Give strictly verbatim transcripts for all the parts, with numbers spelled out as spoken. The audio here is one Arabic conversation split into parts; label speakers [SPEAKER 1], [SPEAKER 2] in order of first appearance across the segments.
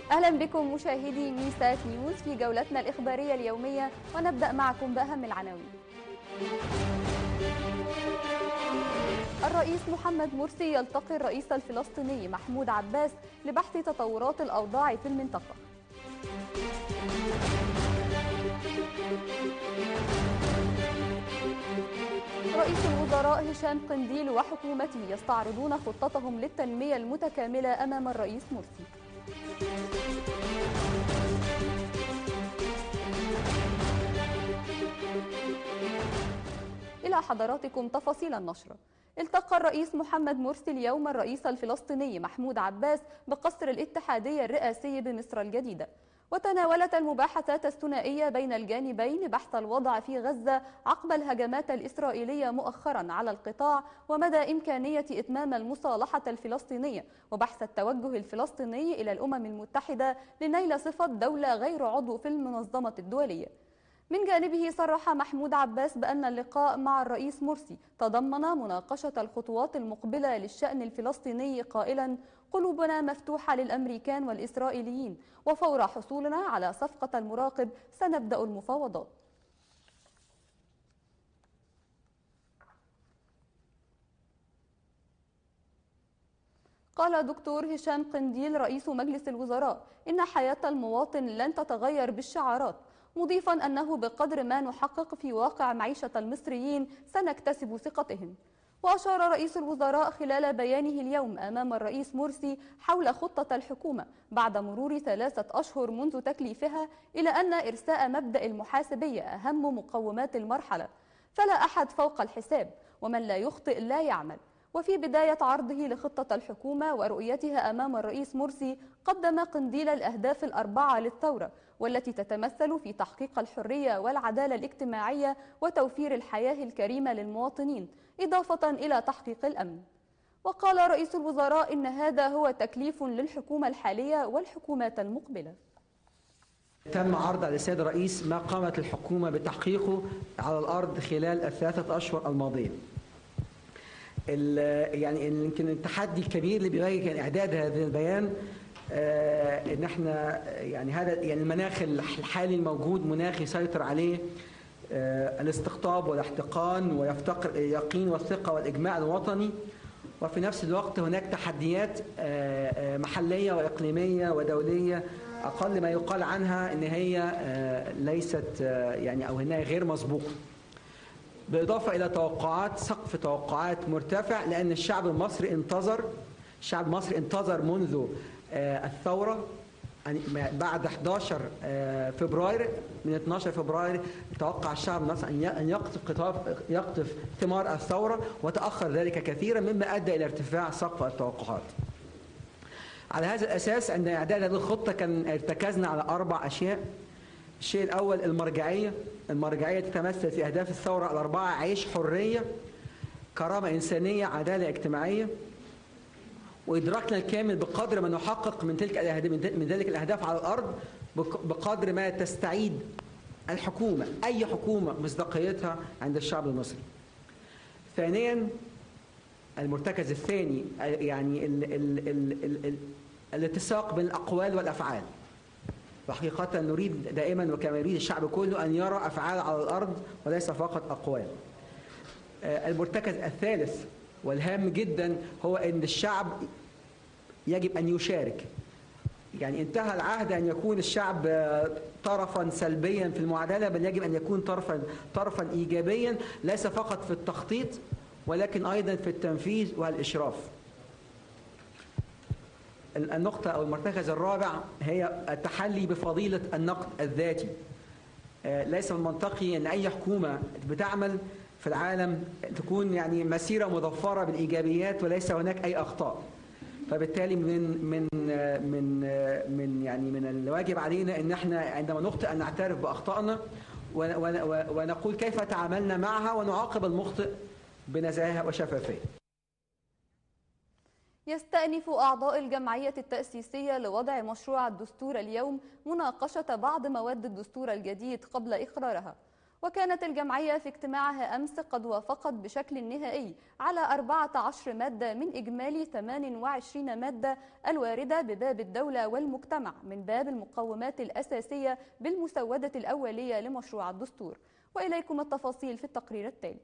[SPEAKER 1] أهلا بكم مشاهدي ميسات نيوز في جولتنا الإخبارية اليومية، ونبدأ معكم بأهم العناوين. الرئيس محمد مرسي يلتقي الرئيس الفلسطيني محمود عباس لبحث تطورات الأوضاع في المنطقة. رئيس الوزراء هشام قنديل وحكومته يستعرضون خطتهم للتنمية المتكاملة أمام الرئيس مرسي. إلى حضراتكم تفاصيل النشرة. التقى الرئيس محمد مرسي اليوم الرئيس الفلسطيني محمود عباس بقصر الاتحادية الرئاسي بمصر الجديدة، وتناولت المباحثات الثنائية بين الجانبين بحث الوضع في غزة عقب الهجمات الإسرائيلية مؤخرا على القطاع ومدى إمكانية إتمام المصالحة الفلسطينية، وبحث التوجه الفلسطيني إلى الأمم المتحدة لنيل صفة دولة غير عضو في المنظمة الدولية. من جانبه صرح محمود عباس بأن اللقاء مع الرئيس مرسي تضمن مناقشة الخطوات المقبلة للشأن الفلسطيني، قائلا: قلوبنا مفتوحة للأمريكان والإسرائيليين، وفور حصولنا على صفقة المراقب سنبدأ المفاوضات. قال دكتور هشام قنديل رئيس مجلس الوزراء إن حياة المواطن لن تتغير بالشعارات، مضيفا أنه بقدر ما نحقق في واقع معيشة المصريين سنكتسب ثقتهم. وأشار رئيس الوزراء خلال بيانه اليوم أمام الرئيس مرسي حول خطة الحكومة بعد مرور ثلاثة أشهر منذ تكليفها إلى أن إرساء مبدأ المحاسبية أهم مقومات المرحلة، فلا أحد فوق الحساب، ومن لا يخطئ لا يعمل. وفي بداية عرضه لخطة الحكومة ورؤيتها أمام الرئيس مرسي، قدم قنديل الأهداف الأربعة للثورة، والتي تتمثل في تحقيق الحرية والعدالة الاجتماعية وتوفير الحياة الكريمة للمواطنين، إضافة إلى تحقيق الأمن. وقال رئيس الوزراء إن هذا هو تكليف للحكومة الحالية والحكومات المقبلة.
[SPEAKER 2] تم عرض على السيد الرئيس ما قامت الحكومة بتحقيقه على الأرض خلال الثلاثة أشهر الماضية. يعني يمكن التحدي الكبير اللي بيواجه كان إعداد هذا البيان، آه ان احنا يعني هذا يعني المناخ الحالي الموجود مناخ يسيطر عليه آه الاستقطاب والاحتقان ويفتقر اليقين والثقه والاجماع الوطني، وفي نفس الوقت هناك تحديات آه محليه واقليميه ودوليه اقل ما يقال عنها ان هي آه ليست آه يعني او انها غير مسبوقه، بالاضافه الى توقعات سقف توقعات مرتفع، لان الشعب المصري انتظر الشعب المصري انتظر منذ الثورة بعد أحد عشر فبراير. من اثني عشر فبراير توقع الشعب المصري أن يقطف يقطف ثمار الثورة، وتأخر ذلك كثيرا مما أدى إلى ارتفاع سقف التوقعات. على هذا الأساس عند إعداد هذه الخطة كان ارتكزنا على أربع أشياء. الشيء الأول المرجعية. المرجعية تتمثل في أهداف الثورة الأربعة: عيش، حرية، كرامة إنسانية، عدالة اجتماعية. وإدراكنا الكامل بقدر ما نحقق من تلك من ذلك الأهداف على الأرض بقدر ما تستعيد الحكومة أي حكومة مصداقيتها عند الشعب المصري. ثانيا المرتكز الثاني يعني ال ال ال ال ال الاتساق بين الأقوال والأفعال. وحقيقة نريد دائما وكما يريد الشعب كله أن يرى أفعال على الأرض وليس فقط أقوال. المرتكز الثالث والهام جدا هو أن الشعب يجب أن يشارك. يعني انتهى العهد أن يكون الشعب طرفا سلبيا في المعادلة، بل يجب أن يكون طرفا طرفا إيجابيا، ليس فقط في التخطيط ولكن أيضا في التنفيذ والإشراف. النقطة أو المرتكز الرابع هي التحلي بفضيلة النقد الذاتي. ليس من المنطقي أن أي حكومة بتعمل في العالم تكون يعني مسيرة مظفرة بالإيجابيات وليس هناك أي أخطاء. فبالتالي من من من من يعني من الواجب علينا ان احنا عندما نخطئ ان نعترف باخطائنا ونقول كيف تعاملنا معها ونعاقب المخطئ بنزاهه وشفافيه.
[SPEAKER 1] يستأنف أعضاء الجمعية التأسيسية لوضع مشروع الدستور اليوم مناقشة بعض مواد الدستور الجديد قبل إقرارها. وكانت الجمعية في اجتماعها أمس قد وافقت بشكل نهائي على أربعة عشر مادة من إجمالي ثمان وعشرين مادة الواردة بباب الدولة والمجتمع من باب المقومات الأساسية بالمسودة الأولية لمشروع الدستور. وإليكم التفاصيل في التقرير التالي.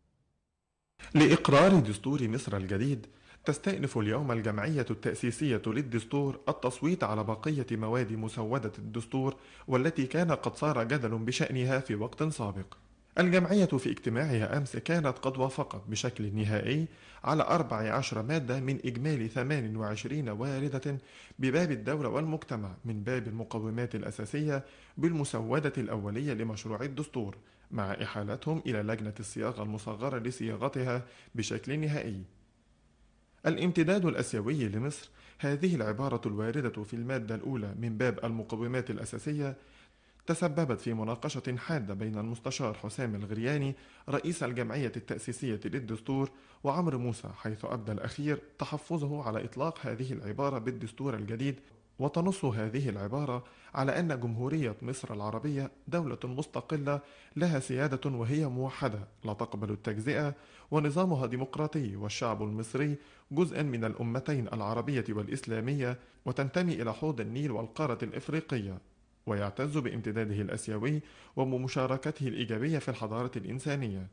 [SPEAKER 3] لإقرار دستور مصر الجديد، تستأنف اليوم الجمعية التأسيسية للدستور التصويت على بقية مواد مسودة الدستور والتي كان قد صار جدل بشأنها في وقت سابق. الجمعية في اجتماعها أمس كانت قد وافقت بشكل نهائي على أربع عشر مادة من إجمالي ثمان وعشرين واردة بباب الدولة والمجتمع من باب المقومات الأساسية بالمسودة الأولية لمشروع الدستور، مع إحالتهم إلى لجنة الصياغة المصغرة لصياغتها بشكل نهائي. الامتداد الآسيوي لمصر، هذه العبارة الواردة في المادة الأولى من باب المقومات الأساسية تسببت في مناقشة حادة بين المستشار حسام الغرياني رئيس الجمعية التأسيسية للدستور وعمرو موسى، حيث أبدى الأخير تحفظه على إطلاق هذه العبارة بالدستور الجديد. وتنص هذه العبارة على أن جمهورية مصر العربية دولة مستقلة لها سيادة وهي موحدة لا تقبل التجزئة، ونظامها ديمقراطي، والشعب المصري جزءا من الأمتين العربية والإسلامية، وتنتمي إلى حوض النيل والقارة الإفريقية، ويعتز بامتداده الآسيوي وبمشاركته الإيجابية في الحضارة الإنسانية.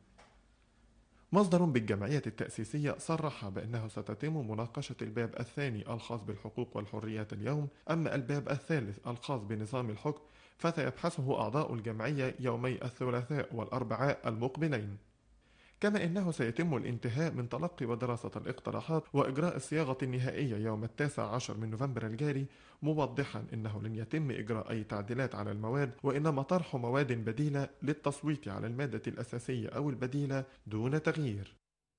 [SPEAKER 3] مصدر بالجمعية التأسيسية صرح بأنه ستتم مناقشة الباب الثاني الخاص بالحقوق والحريات اليوم، أما الباب الثالث الخاص بنظام الحكم فسيبحثه أعضاء الجمعية يومي الثلاثاء والأربعاء المقبلين. كما إنه سيتم الانتهاء من تلقي ودراسة الاقتراحات وإجراء الصياغة النهائية يوم التاسع عشر من نوفمبر الجاري، موضحا إنه لن يتم إجراء أي تعديلات على المواد، وإنما طرح مواد بديلة للتصويت على المادة الأساسية أو البديلة دون تغيير.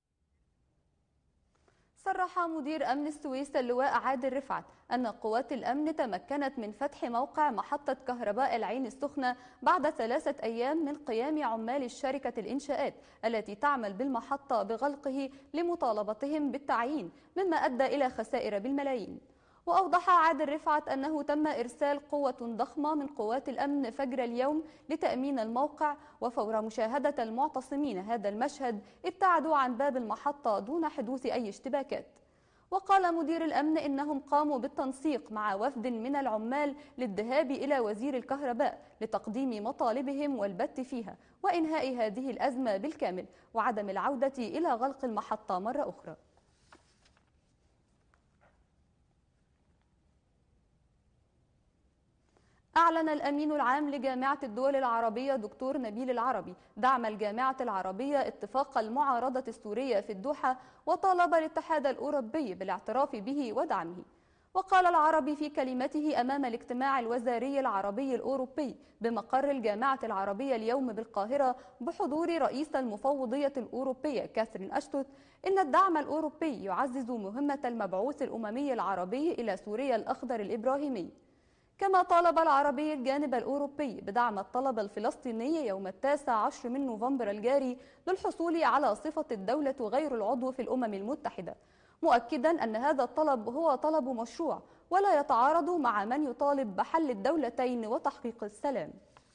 [SPEAKER 1] صرح مدير أمن السويس اللواء عادل رفعت أن قوات الأمن تمكنت من فتح موقع محطة كهرباء العين السخنة بعد ثلاثة أيام من قيام عمال الشركة الإنشاءات التي تعمل بالمحطة بغلقه لمطالبتهم بالتعيين، مما أدى إلى خسائر بالملايين. وأوضح عادل رفعت أنه تم إرسال قوة ضخمة من قوات الأمن فجر اليوم لتأمين الموقع، وفور مشاهدة المعتصمين هذا المشهد ابتعدوا عن باب المحطة دون حدوث أي اشتباكات. وقال مدير الأمن إنهم قاموا بالتنسيق مع وفد من العمال للذهاب إلى وزير الكهرباء لتقديم مطالبهم والبت فيها وإنهاء هذه الأزمة بالكامل وعدم العودة إلى غلق المحطة مرة أخرى. أعلن الأمين العام لجامعة الدول العربية دكتور نبيل العربي دعم الجامعة العربية اتفاق المعارضة السورية في الدوحة، وطالب الاتحاد الأوروبي بالاعتراف به ودعمه. وقال العربي في كلمته أمام الاجتماع الوزاري العربي الأوروبي بمقر الجامعة العربية اليوم بالقاهرة بحضور رئيس المفوضية الأوروبية كاثرين أشتوت إن الدعم الأوروبي يعزز مهمة المبعوث الأممي العربي إلى سوريا الأخضر الإبراهيمي. كما طالب العربي الجانب الأوروبي بدعم الطلب الفلسطيني يوم التاسع عشر من نوفمبر الجاري للحصول على صفة الدولة غير العضو في الأمم المتحدة، مؤكدا أن هذا الطلب هو طلب مشروع ولا يتعارض مع من يطالب بحل الدولتين وتحقيق السلام.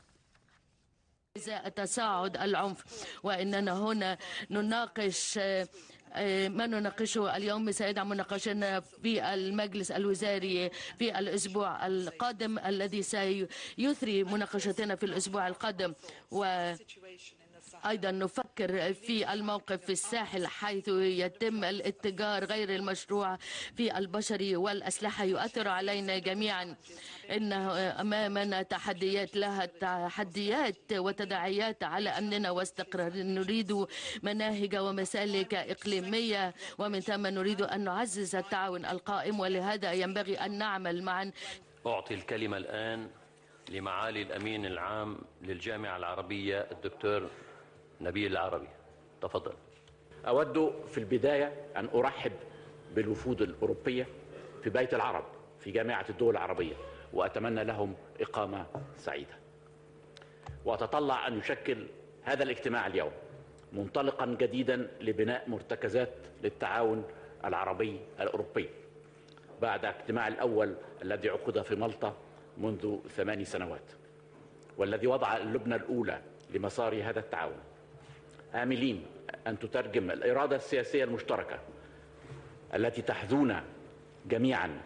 [SPEAKER 4] تصاعد العنف، وإننا هنا نناقش ما نناقشه اليوم سيدعم مناقشتنا في المجلس الوزاري في الأسبوع القادم الذي سيثري مناقشتنا في الأسبوع القادم. و أيضا نفكر في الموقف في الساحل حيث يتم الاتجار غير المشروع في البشر والأسلحة يؤثر علينا جميعا. إنه أمامنا تحديات لها تحديات وتداعيات على أمننا واستقرار. نريد مناهج ومسالك إقليمية، ومن ثم نريد أن نعزز التعاون القائم، ولهذا ينبغي أن نعمل معا.
[SPEAKER 5] أعطي الكلمة الآن لمعالي الأمين العام للجامعة العربية الدكتور نبيل العربي. تفضل.
[SPEAKER 6] أود في البداية أن أرحب بالوفود الأوروبية في بيت العرب في جامعة الدول العربية، وأتمنى لهم إقامة سعيدة. وأتطلع أن يشكل هذا الاجتماع اليوم منطلقا جديدا لبناء مرتكزات للتعاون العربي الأوروبي بعد الاجتماع الأول الذي عقد في مالطا منذ ثماني سنوات، والذي وضع اللبنة الأولى لمسار هذا التعاون، آملين أن تترجم الإرادة السياسية المشتركة التي تحذونا جميعا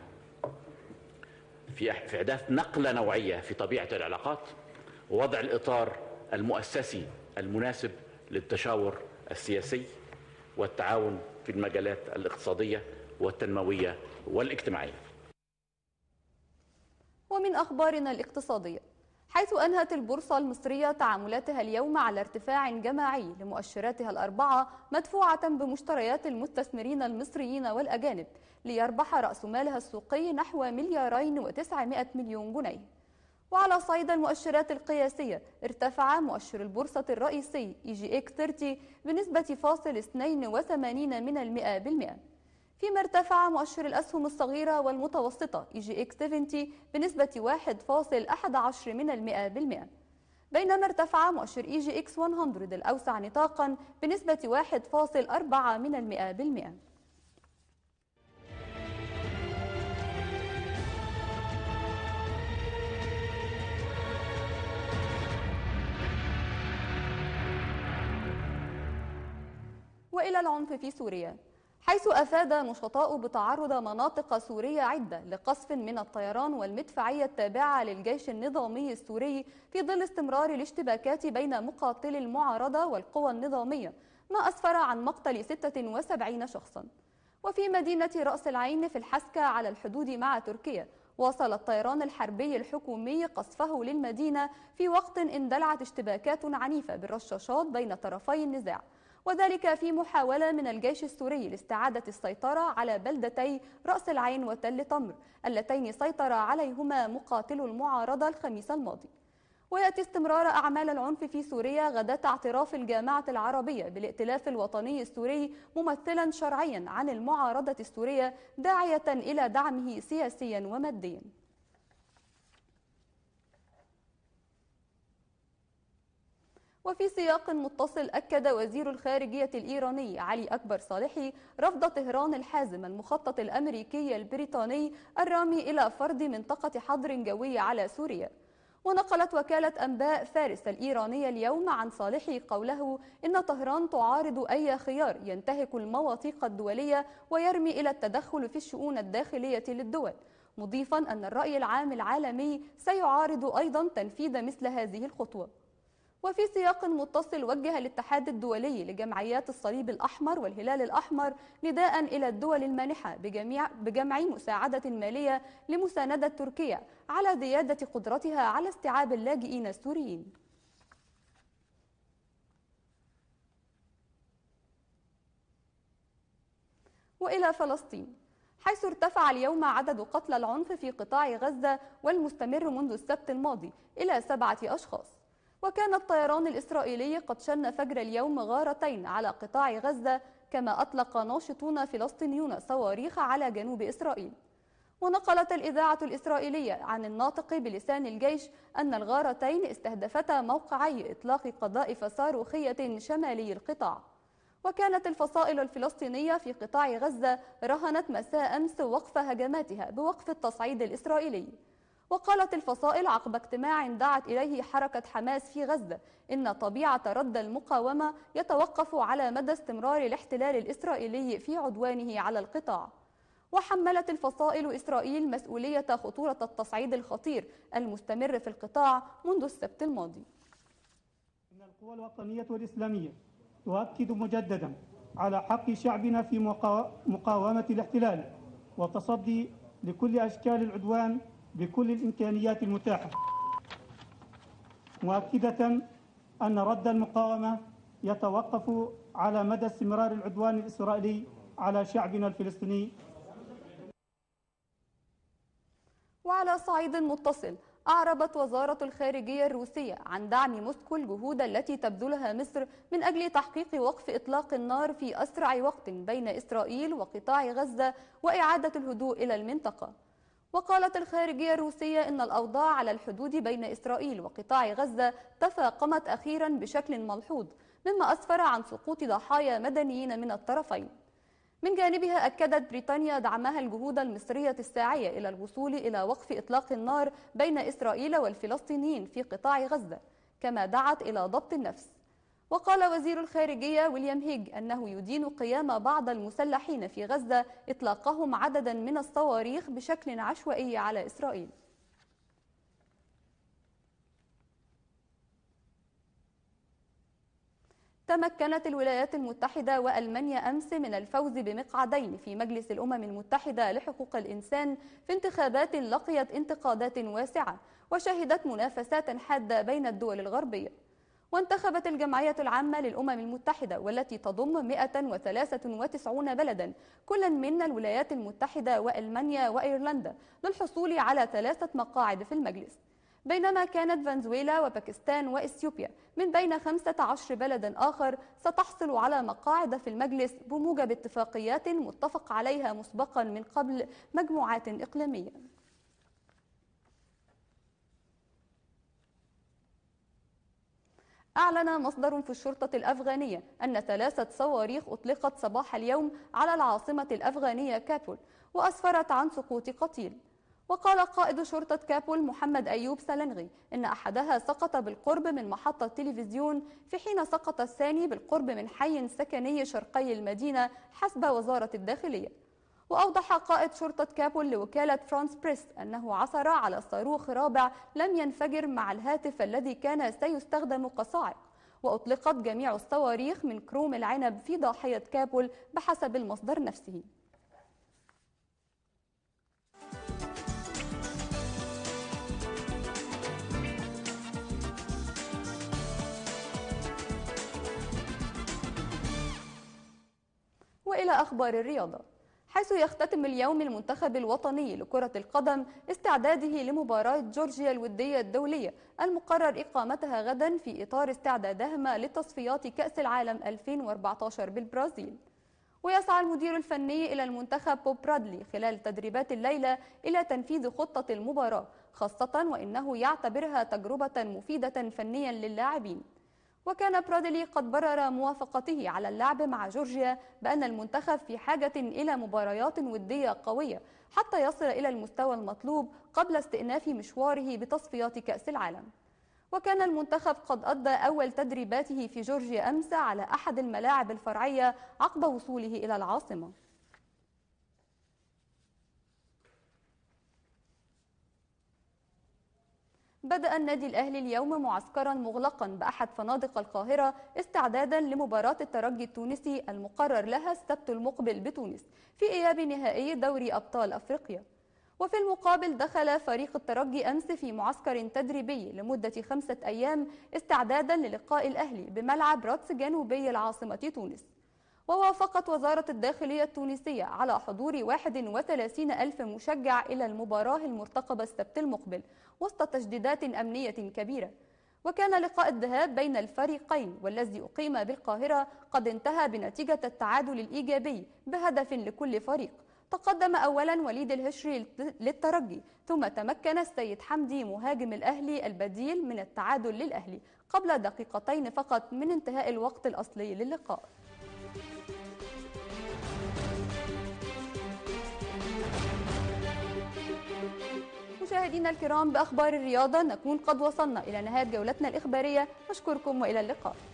[SPEAKER 6] في إحداث نقلة نوعية في طبيعة العلاقات ووضع الإطار المؤسسي المناسب للتشاور السياسي والتعاون في المجالات الاقتصادية والتنموية والاجتماعية.
[SPEAKER 1] ومن أخبارنا الاقتصادية، حيث أنهت البورصة المصرية تعاملاتها اليوم على ارتفاع جماعي لمؤشراتها الأربعة مدفوعة بمشتريات المستثمرين المصريين والأجانب، ليربح رأس مالها السوقي نحو مليارين وتسعمائة مليون جنيه. وعلى صعيد المؤشرات القياسية، ارتفع مؤشر البورصة الرئيسي إي جي إكس ثلاثين بنسبة فاصل اثنين وثمانين من المئة بالمئة، فيما ارتفع مؤشر الأسهم الصغيرة والمتوسطة إي جي إكس سبعين بنسبة واحد فاصل واحد عشر من المئة بالمئة، بينما ارتفع مؤشر إي جي إكس مئة الأوسع نطاقا بنسبة واحد فاصل أربعة من المئة بالمئة. وإلى العنف في سوريا، حيث أفاد نشطاء بتعرض مناطق سورية عدة لقصف من الطيران والمدفعية التابعة للجيش النظامي السوري في ظل استمرار الاشتباكات بين مقاتلي المعارضة والقوى النظامية، ما أسفر عن مقتل ستة وسبعين شخصا. وفي مدينة رأس العين في الحسكة على الحدود مع تركيا، واصل الطيران الحربي الحكومي قصفه للمدينة في وقت اندلعت اشتباكات عنيفة بالرشاشات بين طرفي النزاع، وذلك في محاولة من الجيش السوري لاستعادة السيطرة على بلدتي رأس العين وتل تمر اللتين سيطر عليهما مقاتلو المعارضة الخميس الماضي. ويأتي استمرار أعمال العنف في سوريا غداة اعتراف الجامعة العربية بالائتلاف الوطني السوري ممثلا شرعيا عن المعارضة السورية، داعية إلى دعمه سياسيا وماديا. وفي سياق متصل، أكد وزير الخارجية الإيراني علي أكبر صالحي رفض طهران الحازم المخطط الأمريكي البريطاني الرامي إلى فرض منطقة حظر جوي على سوريا. ونقلت وكالة أنباء فارس الإيرانية اليوم عن صالحي قوله إن طهران تعارض أي خيار ينتهك المواثيق الدولية ويرمي إلى التدخل في الشؤون الداخلية للدول، مضيفا أن الرأي العام العالمي سيعارض أيضا تنفيذ مثل هذه الخطوة. وفي سياق متصل، وجه الاتحاد الدولي لجمعيات الصليب الأحمر والهلال الأحمر نداء إلى الدول المانحة بجميع بجمع مساعدة مالية لمساندة تركيا على زيادة قدرتها على استيعاب اللاجئين السوريين. وإلى فلسطين، حيث ارتفع اليوم عدد قتلى العنف في قطاع غزة والمستمر منذ السبت الماضي إلى سبعة أشخاص. وكان الطيران الإسرائيلي قد شن فجر اليوم غارتين على قطاع غزة، كما أطلق ناشطون فلسطينيون صواريخ على جنوب إسرائيل. ونقلت الإذاعة الإسرائيلية عن الناطق بلسان الجيش أن الغارتين استهدفتا موقعي إطلاق قذائف صاروخية شمالي القطاع. وكانت الفصائل الفلسطينية في قطاع غزة رهنت مساء أمس وقف هجماتها بوقف التصعيد الإسرائيلي. وقالت الفصائل عقب اجتماع دعت إليه حركة حماس في غزة إن طبيعة رد المقاومة يتوقف على مدى استمرار الاحتلال الإسرائيلي في عدوانه على القطاع. وحملت الفصائل إسرائيل مسؤولية خطورة التصعيد الخطير المستمر في القطاع منذ السبت الماضي.
[SPEAKER 7] إن القوى الوطنية والإسلامية تؤكد مجددا على حق شعبنا في مقاومة الاحتلال والتصدي لكل أشكال العدوان بكل الإمكانيات المتاحة، مؤكدة أن رد المقاومة يتوقف على مدى استمرار العدوان الإسرائيلي على شعبنا الفلسطيني.
[SPEAKER 1] وعلى صعيد متصل، أعربت وزارة الخارجية الروسية عن دعم موسكو الجهود التي تبذلها مصر من أجل تحقيق وقف إطلاق النار في أسرع وقت بين إسرائيل وقطاع غزة وإعادة الهدوء إلى المنطقة. وقالت الخارجية الروسية إن الأوضاع على الحدود بين إسرائيل وقطاع غزة تفاقمت أخيرا بشكل ملحوظ، مما أسفر عن سقوط ضحايا مدنيين من الطرفين. من جانبها أكدت بريطانيا دعمها الجهود المصرية الساعية إلى الوصول إلى وقف إطلاق النار بين إسرائيل والفلسطينيين في قطاع غزة، كما دعت إلى ضبط النفس. وقال وزير الخارجية ويليام هيج أنه يدين قيام بعض المسلحين في غزة إطلاقهم عددا من الصواريخ بشكل عشوائي على إسرائيل. تمكنت الولايات المتحدة وألمانيا أمس من الفوز بمقعدين في مجلس الأمم المتحدة لحقوق الإنسان في انتخابات لقيت انتقادات واسعة وشهدت منافسات حادة بين الدول الغربية. وانتخبت الجمعية العامة للأمم المتحدة والتي تضم مئة وثلاثة وتسعين بلدا كل من الولايات المتحدة وألمانيا وأيرلندا للحصول على ثلاثة مقاعد في المجلس، بينما كانت فنزويلا وباكستان وإثيوبيا من بين خمسة عشر بلدا آخر ستحصل على مقاعد في المجلس بموجب اتفاقيات متفق عليها مسبقا من قبل مجموعات إقليمية. أعلن مصدر في الشرطة الأفغانية أن ثلاثة صواريخ أطلقت صباح اليوم على العاصمة الأفغانية كابول وأسفرت عن سقوط قتيل. وقال قائد شرطة كابول محمد أيوب سلنغي إن أحدها سقط بالقرب من محطة تلفزيون، في حين سقط الثاني بالقرب من حي سكني شرقي المدينة حسب وزارة الداخلية. وأوضح قائد شرطة كابول لوكالة فرانس بريس أنه عثر على صاروخ رابع لم ينفجر مع الهاتف الذي كان سيستخدم كصاعق، وأطلقت جميع الصواريخ من كروم العنب في ضاحية كابول بحسب المصدر نفسه. وإلى أخبار الرياضة، حيث يختتم اليوم المنتخب الوطني لكرة القدم استعداده لمباراة جورجيا الودية الدولية المقرر إقامتها غدا في إطار استعدادهما لتصفيات كأس العالم ألفين وأربعة عشر بالبرازيل. ويسعى المدير الفني إلى المنتخب بوب برادلي خلال تدريبات الليلة إلى تنفيذ خطة المباراة، خاصة وإنه يعتبرها تجربة مفيدة فنيا للاعبين. وكان برادلي قد برر موافقته على اللعب مع جورجيا بأن المنتخب في حاجة إلى مباريات ودية قوية حتى يصل إلى المستوى المطلوب قبل استئناف مشواره بتصفيات كأس العالم. وكان المنتخب قد أدى أول تدريباته في جورجيا أمس على أحد الملاعب الفرعية عقب وصوله إلى العاصمة. بدأ النادي الأهلي اليوم معسكرا مغلقا بأحد فنادق القاهرة استعدادا لمباراة الترجي التونسي المقرر لها السبت المقبل بتونس في إياب نهائي دوري أبطال أفريقيا. وفي المقابل دخل فريق الترجي أمس في معسكر تدريبي لمدة خمسة أيام استعدادا للقاء الأهلي بملعب رادس جنوبي العاصمة تونس. ووافقت وزارة الداخلية التونسية على حضور واحد وثلاثين ألف مشجع إلى المباراة المرتقبة السبت المقبل وسط تجديدات أمنية كبيرة. وكان لقاء الذهاب بين الفريقين والذي أقيم بالقاهرة قد انتهى بنتيجة التعادل الإيجابي بهدف لكل فريق. تقدم أولا وليد الهشري للترجي، ثم تمكن السيد حمدي مهاجم الأهلي البديل من التعادل للأهلي قبل دقيقتين فقط من انتهاء الوقت الأصلي للقاء. مشاهدينا الكرام، بأخبار الرياضة نكون قد وصلنا إلى نهاية جولتنا الإخبارية. أشكركم وإلى اللقاء.